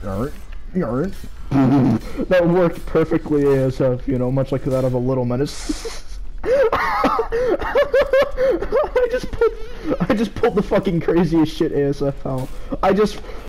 Yarn. Yarn. That worked perfectly ASF, you know, much like that of a Little Menace. I just pulled the fucking craziest shit ASF out.